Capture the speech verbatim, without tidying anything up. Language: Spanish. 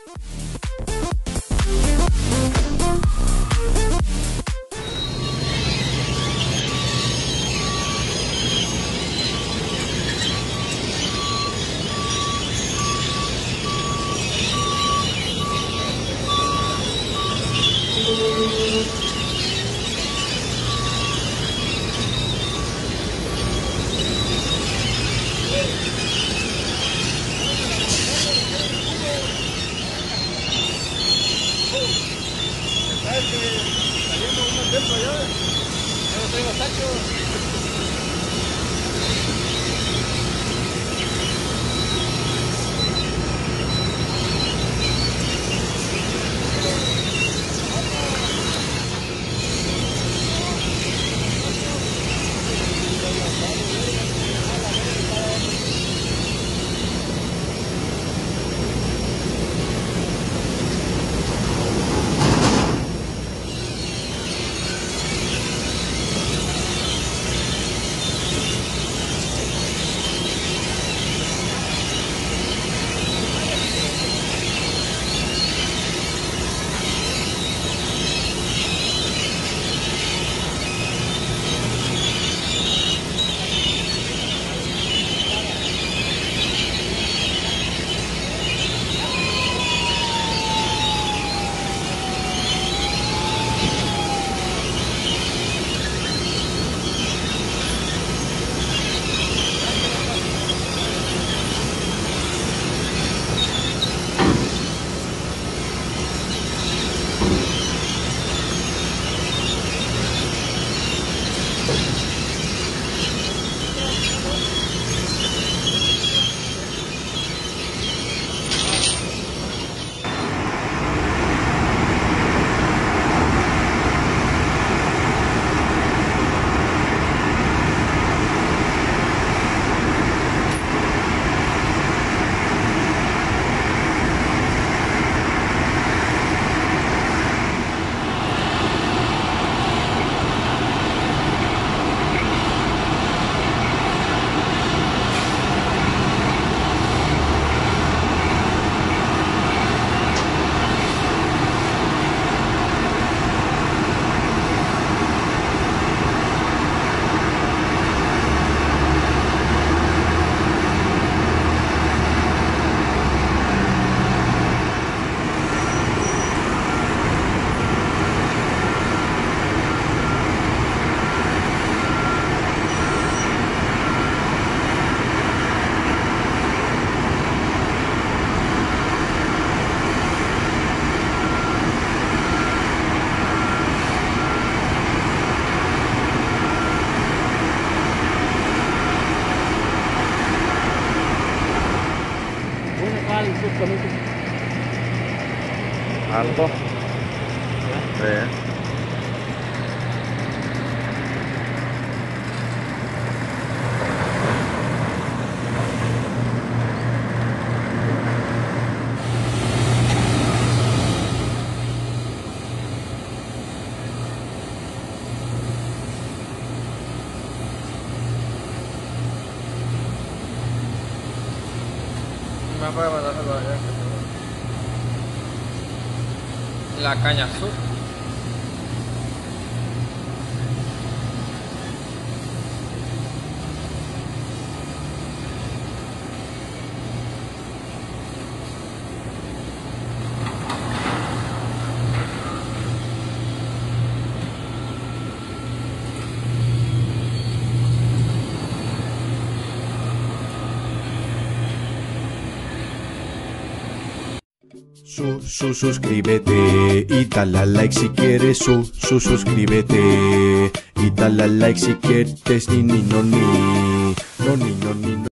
Saliendo unos dentro allá, yo no traigo tachos. Algo. Sí. Me puede mandar algo allá. La caña azul. Su, su, suscríbete y dale a like si quieres. Su, su, suscríbete y dale a like si quieres. Ni, ni, no, ni, no, ni, no, ni, no.